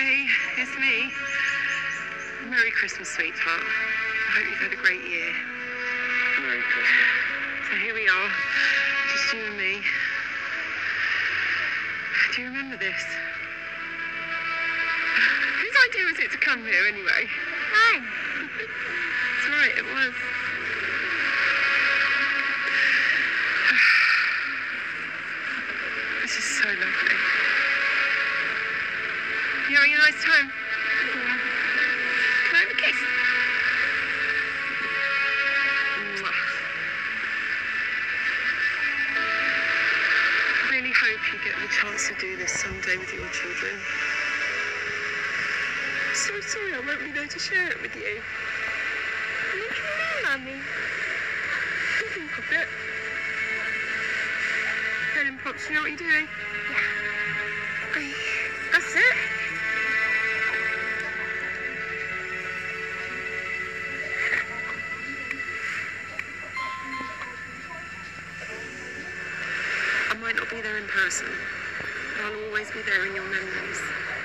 Hey, it's me. Merry Christmas, sweetheart. I hope you've had a great year. Merry Christmas. So here we are, just you and me. Do you remember this? Whose idea was it to come here anyway? Mine. That's right, it was. This is so lovely. You having a nice time? Yeah. Can I have a kiss? Mwah. I really hope you get the chance to do this someday with your children. I'm so sorry I won't be there to share it with you. What do you mean, Mummy? You think of it. Helen Pops, you know what you're doing? That's it. I might not be there in person, but I'll always be there in your memories.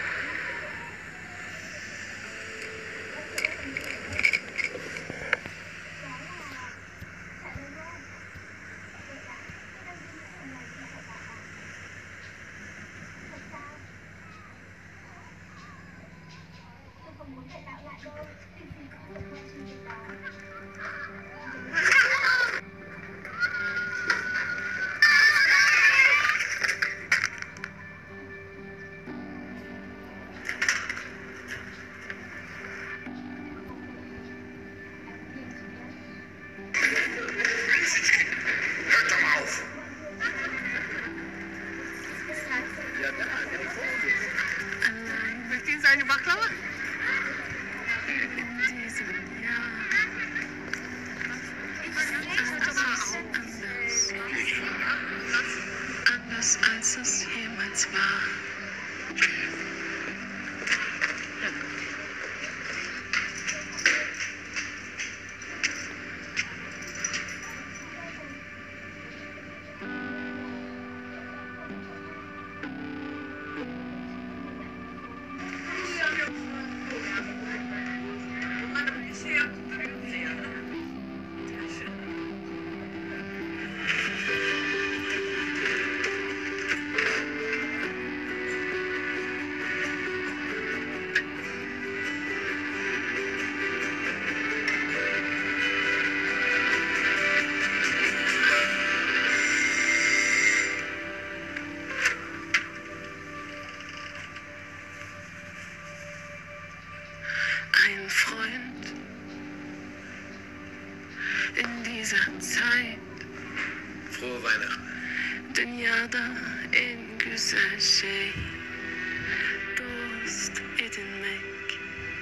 Möchten Sie eine Baklava? Anders als es jemals war. Ein Freund in dieser Zeit. Frohe Weihnachten. Dünyada en güzel şey dost edinmek.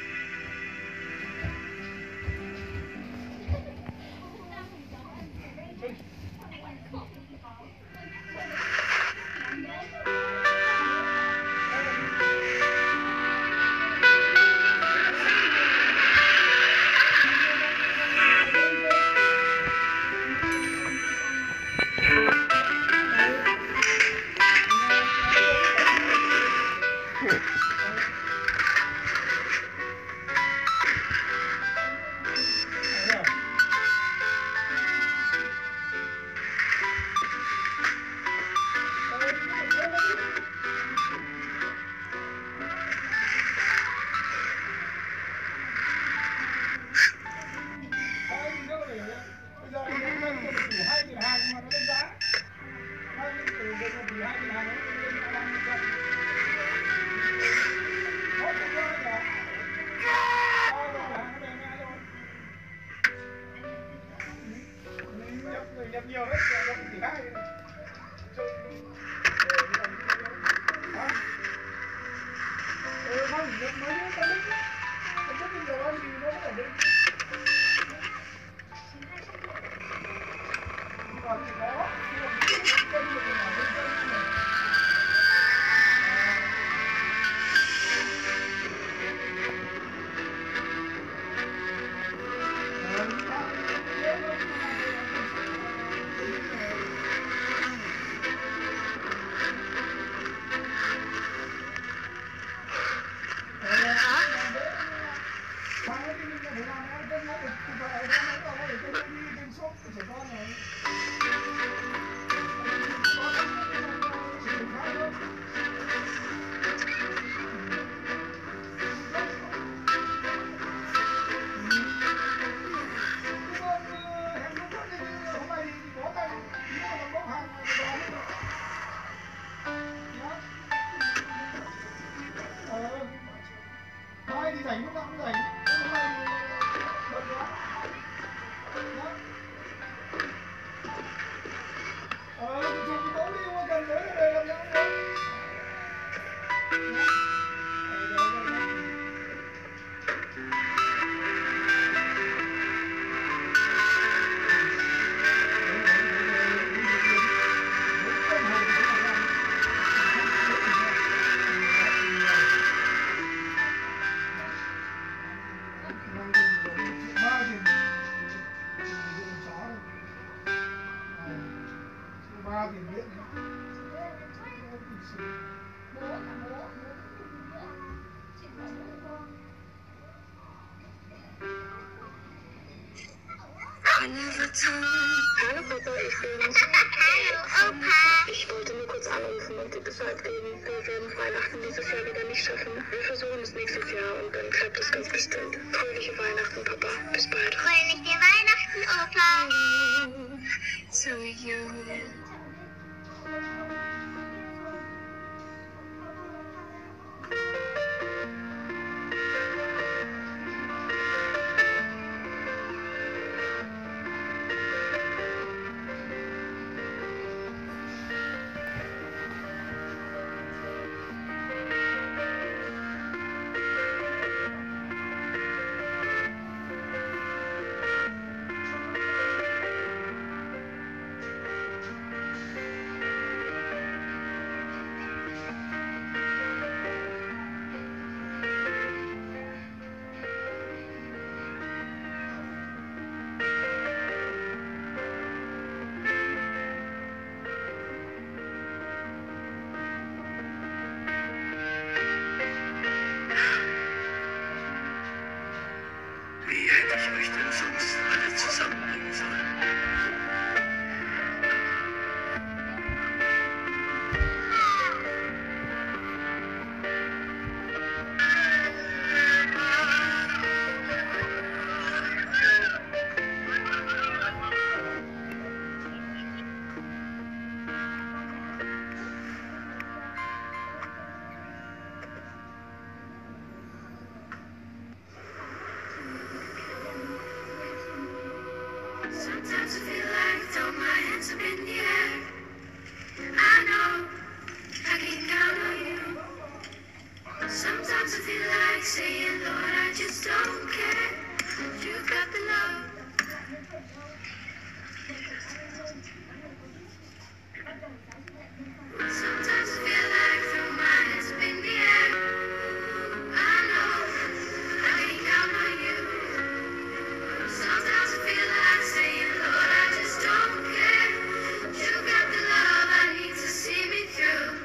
Nhập nhiều đấy, nhập chỉ hai. Không, nhập mấy cái đấy. Không có nhiều ăn gì nó phải định. Còn thì có, Ba tiền điện. Hallo Papa, ich bin's. Hallo Opa. Ich wollte nur kurz anrufen und dir Bescheid geben. Wir werden Weihnachten dieses Jahr wieder nicht schaffen. Wir versuchen es nächstes Jahr und dann klappt es ganz bestimmt. Fröhliche Weihnachten, Papa. Bis bald. Fröhliche Weihnachten, Opa. To you. Wie hätte ich euch denn sonst alle zusammenbringen sollen? Sometimes I feel like throw my hands up in the air. I know I can count on you. Sometimes I feel like saying, Lord, I just don't care. You've got the love. Sometimes I feel like throw my hands up in the air. I know I can count on you. Sometimes I feel like saying, Lord, I just don't care. You got the love I need to see me through.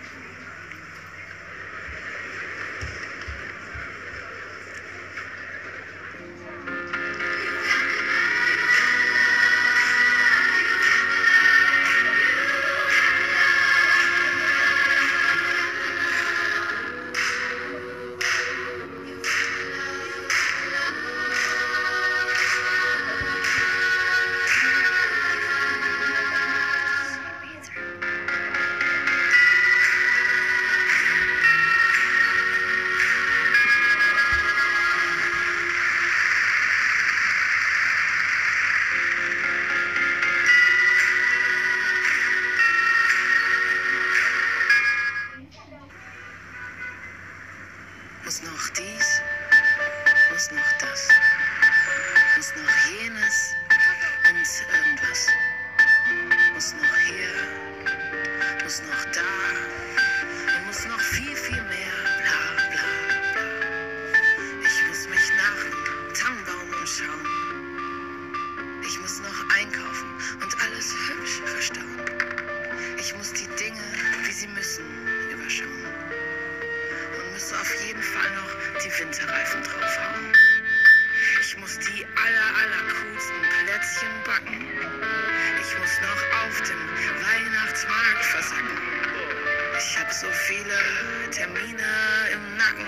Muss noch dies, muss noch das, muss noch jenes und irgendwas. Muss noch hier, muss noch da und muss noch viel, viel mehr, bla bla bla. Ich muss mich nach dem Tannenbaum umschauen. Ich muss noch einkaufen und alles hübsch verstauen. Ich muss die Dinge, wie sie müssen, überschauen. Und muss auf jeden Fall noch die Winterreifen draufhauen. Ich muss die coolsten Plätzchen backen. Ich muss noch auf dem Weihnachtsmarkt versacken. Ich hab so viele Termine im Nacken.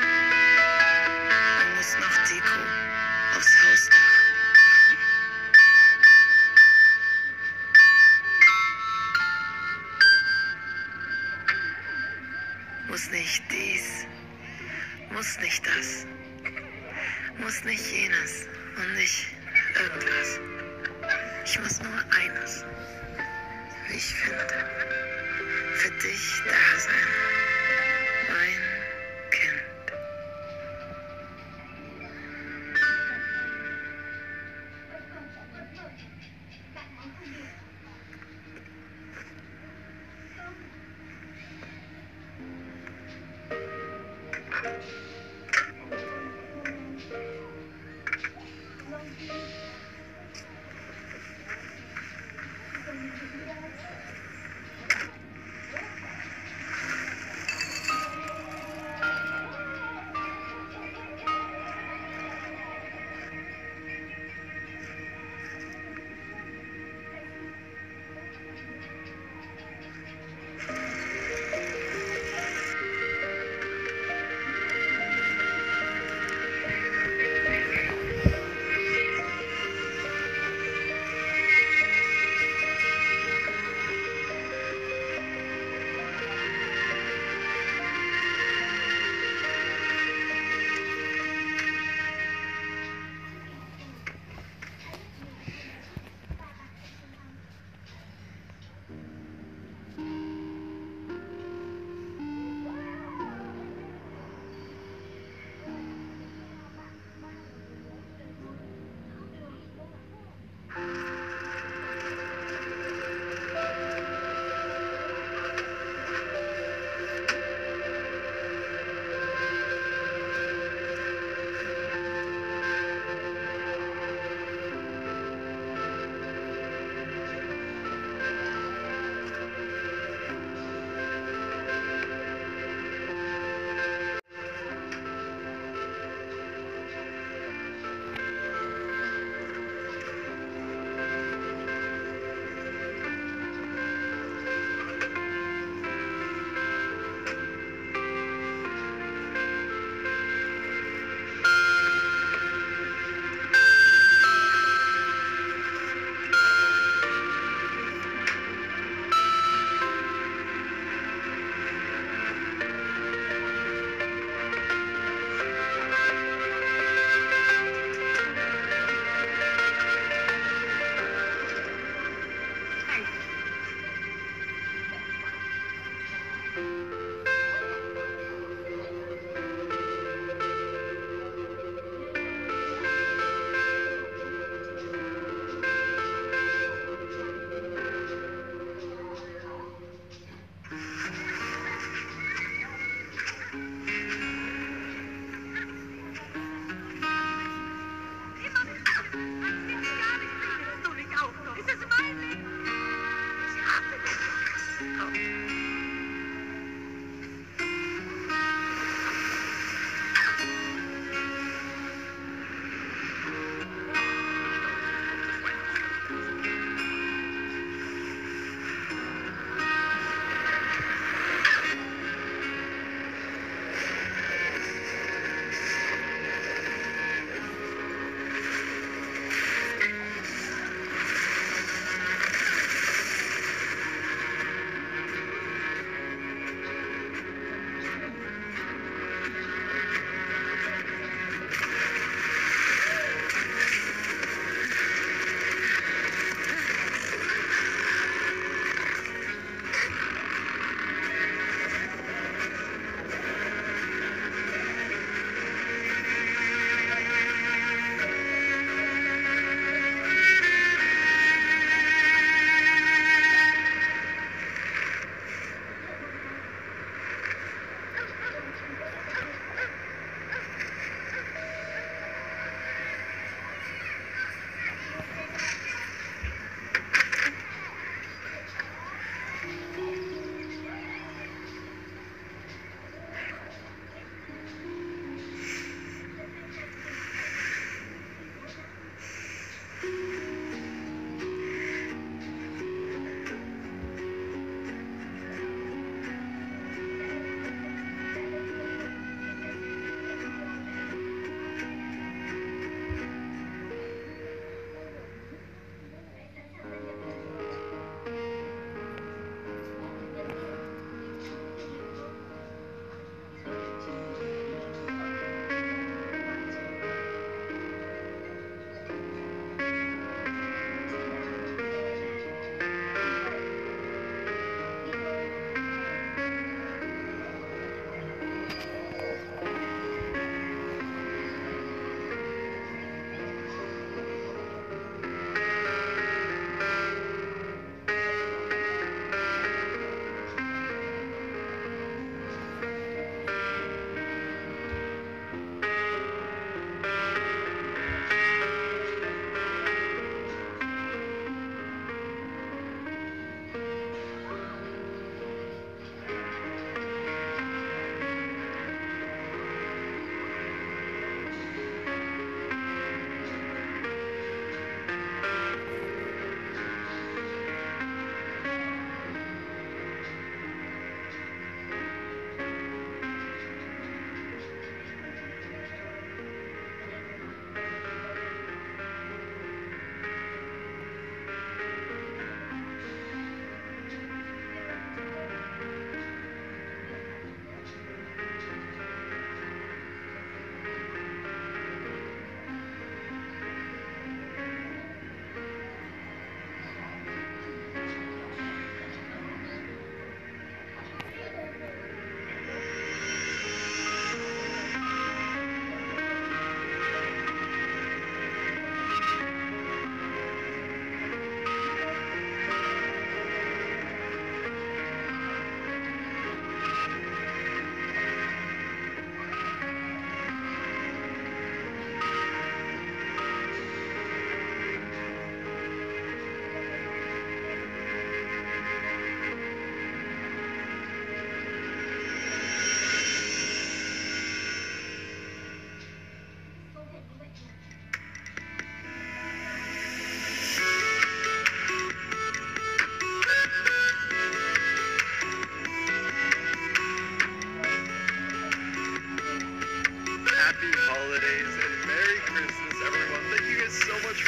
Und muss noch Deko aufs Hausdach packen. Muss nicht dies, muss nicht das, muss nicht jenes und nicht irgendwas. Ich muss nur eines, wie ich finde, für dich da sein.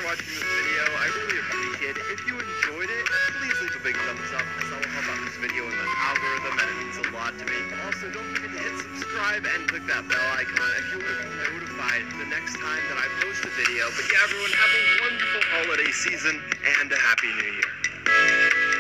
for watching this video. I really appreciate it. If you enjoyed it, please leave a big thumbs up, as that will help out this video in the algorithm, and it means a lot to me. Also, don't forget to hit subscribe and click that bell icon if you want to be notified the next time that I post a video. But yeah, everyone, have a wonderful holiday season and a Happy New Year.